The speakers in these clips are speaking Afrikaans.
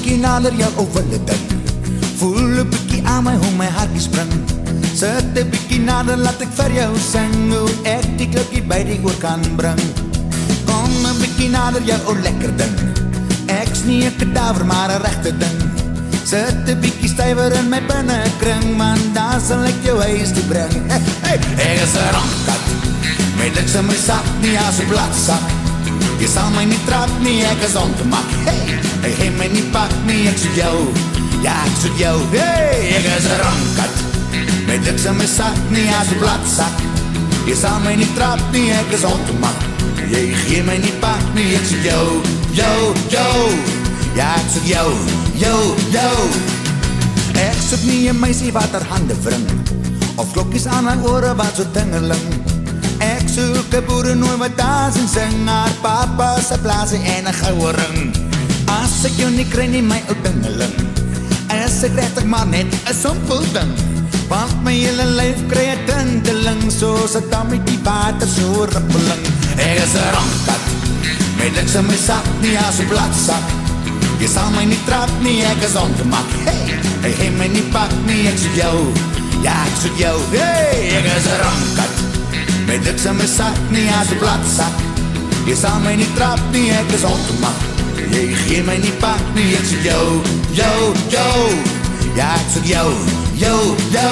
bykie nader jou ouwille ding. Voel 'n bykie aan my hoe my hartjie spring. Sit 'n bykie nader, laat ek vir jou sing hoe ek die klokkie by die oor kan bring. Kom 'n bykie nader, jou ou lekker ding. Ek's nie 'n kadaver, maar 'n regte ding. Sit 'n bykie stywer in my binnekring, man, daar sal ek jou huis toe bring. Hey, ek is 'n randkat, met niks in my sak, nie as 'n bladsak. Jy sal my nie trap nie, ek is ongemak. Hey, hy gee my nie pak nie, ek soek jou. Ja, ek soek jou. Hey, ek is 'n randkat, met niks in my sak, nie as 'n bladsak. Jy sal my nie trap nie, ek is ongemak. Jy gee my nie pak nie, ek soek jou. Yo, yo, ja, ek soek jou. Yo, yo. Ek soek nie 'n meisie wat haar hande wring, of klokkies aan haar ore wat so tingeling. Ek soek 'n boerenooi wat dans en sing, haar papa se plase en 'n goue ring. As ek jou nie kry nie, my ou dingeling, is ek regtig maar net 'n simpel ding. Want my hele lyf kry 'n tinteling, soos 'n dammetjie water so rippeling. Ek is 'n randkat, met niks in my sak, nie as 'n bladsak. Jy sal my nie trap nie, ek is ongemak. Hey, hy gee my nie pak nie, ek soek jou. Ja, ek soek jou. Hey, ek is 'n randkat, met niks in my sak, nie as 'n bladsak. Jy sal my nie trap nie, ek is ongemak. Jy gee my nie pak nie, ek soek jou. Yo, yo, ja, ek soek jou. Yo, yo.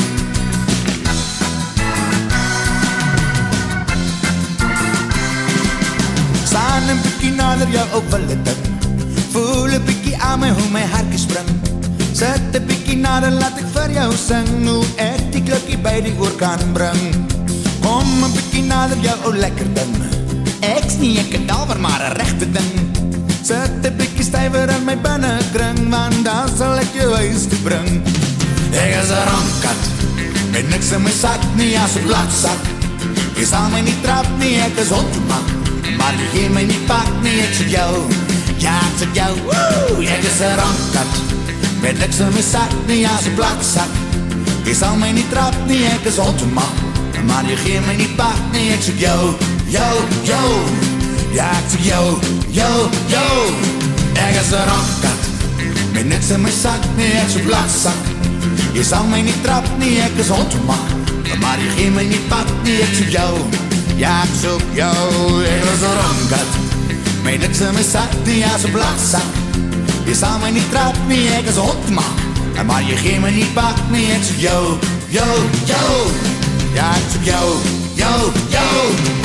Staan 'n bykie nader, jou ouwille ding. Voel 'n bykie aan my hoe my hartjie spring. Sit 'n bykie nader, laat ek vir jou sing hoe ek die klokkie by die oor kan bring. Kom 'n bykie nader, jou ou lekker ding. Ek's nie 'n kadaver, maar 'n regte ding. Sit 'n bykie stywer in my binnekring, want dan sal ek jou huis toe bring. Ek is 'n randkat, met niks in my sak, nie as 'n bladsak. Jy sal my nie trap nie, ek is ongemak. Maar jy gee my nie pak nie, ek soek jou. Ja, ek soek jou. Woo! Ek is 'n randkat, met niks in my sak, nie as 'n bladsak. Jy sal my nie trap nie, ek is ongemak. Maar jy gee my nie pak nie, ek soek jou. Yo, yo. Ja, ek soek jou. Yo, yo. Ek is 'n randkat, met niks in my sak, nie as 'n bladsak. Jy sal my nie trap nie, ek is ongemak. Maar jy gee my nie pak nie, ek soek jou. Ja, ek soek jou. Ek is 'n randkat, met niks in my sak, nie as 'n bladsak. Jy sal my nie trap nie, ek is ongemak. Maar jy gee my nie pak nie, ek soek jou. Yo, yo. Ja, ek soek jou. Yo, yo.